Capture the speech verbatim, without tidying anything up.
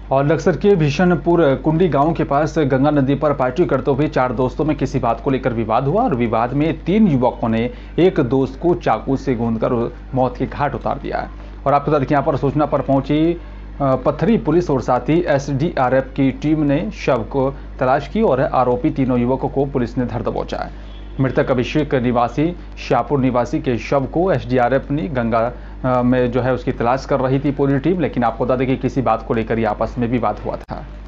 और लक्सर के भीषणपुर कुंडी गांव के पास गंगा नदी पर पार्टी करते हुए चार दोस्तों में किसी बात को लेकर विवाद हुआ और विवाद में तीन युवकों ने एक दोस्त को चाकू से गूंदकर मौत के घाट उतार दिया है। और आपको बता दें कि यहाँ पर सूचना पर पहुंची पत्थरी पुलिस और साथ ही एसडीआरएफ की टीम ने शव को तलाश की और आरोपी तीनों युवकों को पुलिस ने धर दबोचा है। मृतक अभिषेक निवासी शाहपुर निवासी के शव को एसडीआरएफ ने गंगा में जो है उसकी तलाश कर रही थी पूरी टीम, लेकिन आपको बता दें कि किसी बात को लेकर ही आपस में विवाद हुआ था।